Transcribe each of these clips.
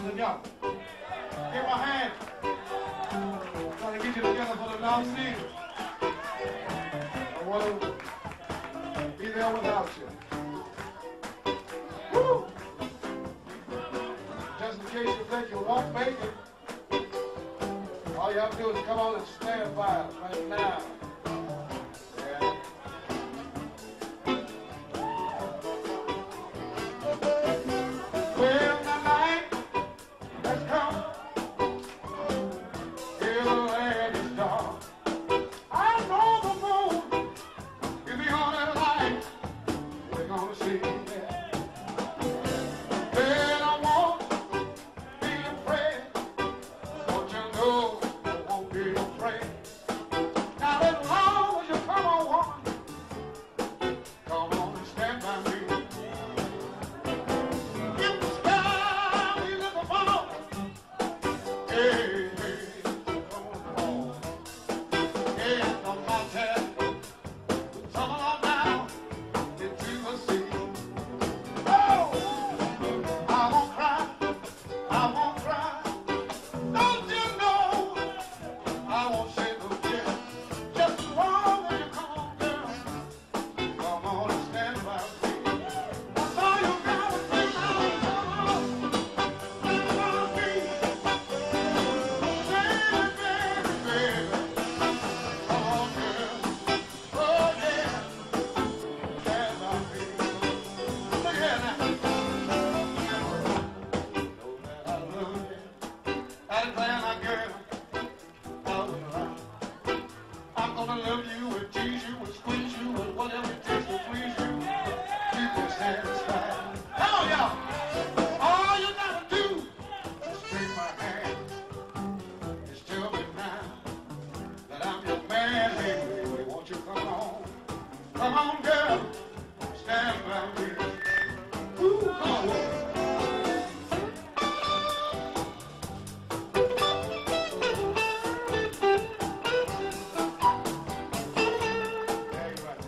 together. Give my hand. Trying to get you together for the last season. I want to be there without you. Woo! Just in case you think you won't make it, all you have to do is come on and stand by us right now. Yeah. Well, the night has come. Here the land is dark. I know the moon is the only light we're gonna see. And I won't be afraid. Don't you know I won't be afraid. Now as long as you come on, woman, come on and stand by me. If the sky is at the bottom, hey, hey, come on, fall. And the mountain will tumble on down into the sea. Oh, I won't cry, I won't cry. Don't you know I won't shed no tears. Just as long as you come on, girl, come on and stand by me. That's all you gotta do now. Come on, stand by me. Baby, baby, baby. Come on, girl. Oh, yeah. Stand by me. Look here now. Know that I love you. I'd plan my girl all around. I'm gonna love you and tease you and squeeze you and whatever it takes to please you. Keep you satisfied. Come on, y'all. All you gotta do is take my hand. Just tell me now that I'm your man, baby. Won't you come on? Come on, girl. Stand by me. Ooh, come on, woman. Yeah, you're right.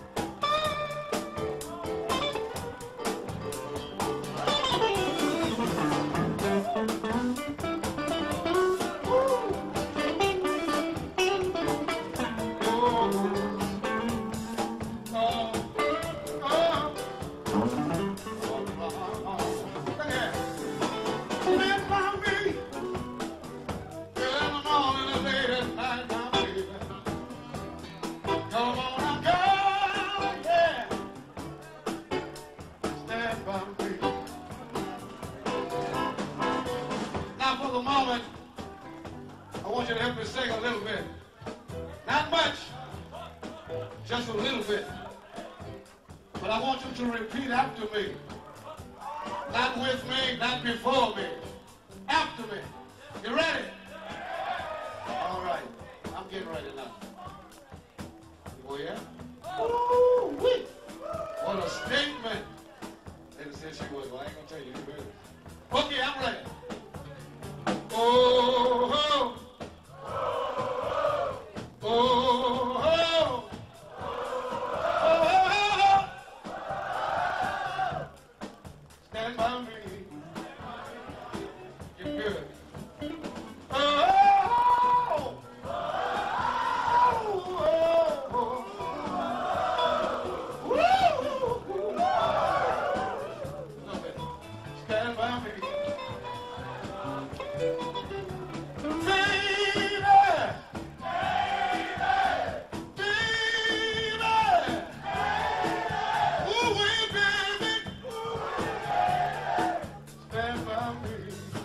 Now for the moment, I want you to help me sing a little bit. Not much, just a little bit. But I want you to repeat after me. Not with me, not before me. After me. You ready? All right. I'm getting ready now. Oh, yeah? Ooh-wee. What a statement. Lady said she was, but I ain't going to tell you. You ready? Okay, I'm ready. Oh, oh, oh, oh, oh, stand by me. Get good. Oh, oh, oh, stand by me. Stand by me.